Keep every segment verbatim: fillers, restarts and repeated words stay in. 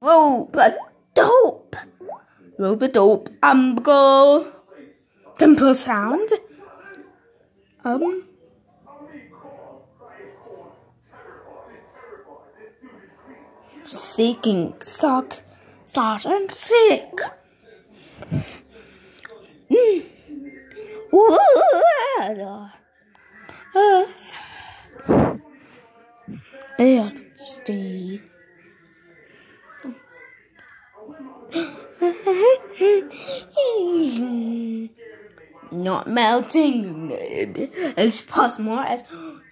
Rope-a-dope. Rope-a-dope. Umbilical. Dimple sound. Um. Seeking. Stock. Start and seek. Mm. Uh. H D. Not melting as possible as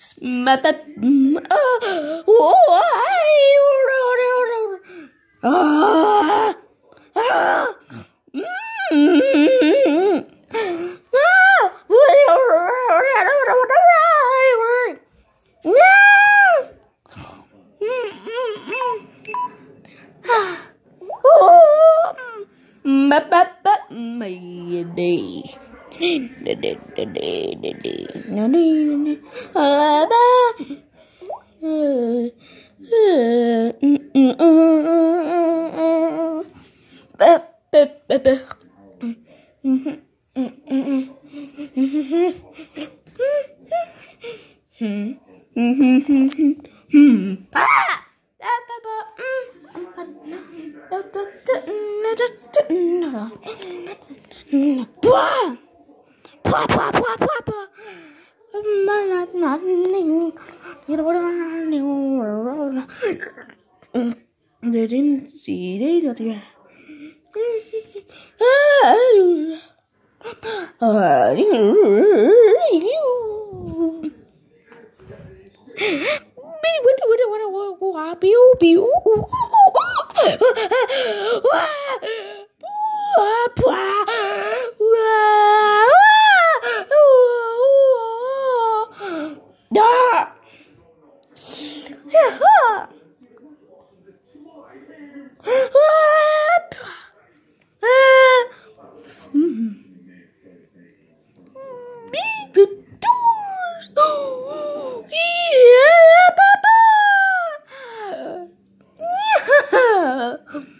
Mayday. Pwa pwa pwa pwa pwa. They didn't see it yet. Yeah.